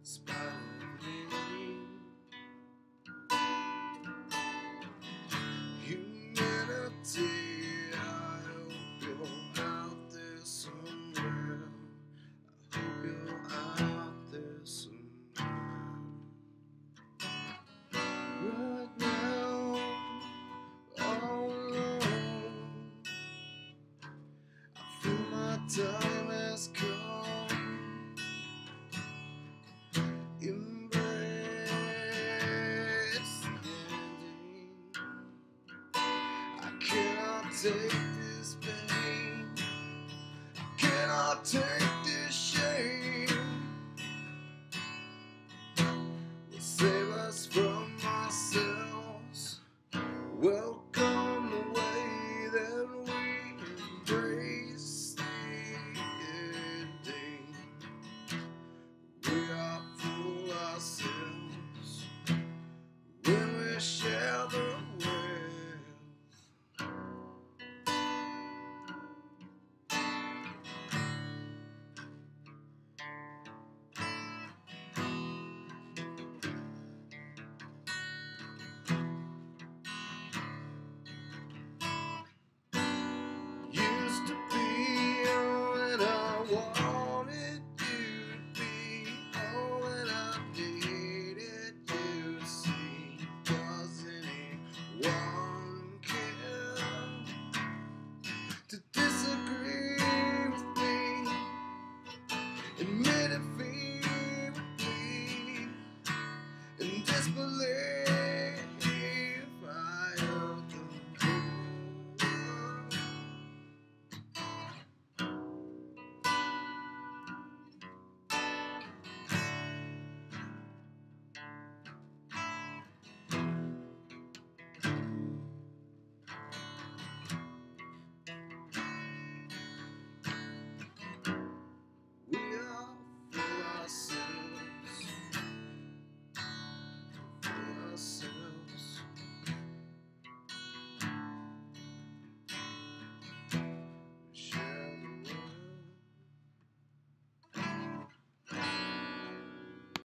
in spite of me. Humanity, I hope you're out there somewhere. I hope you're out there somewhere. Right now, all alone, I feel my time has come. Embrace the ending. I cannot take this pain, cannot take this shame. Will save us from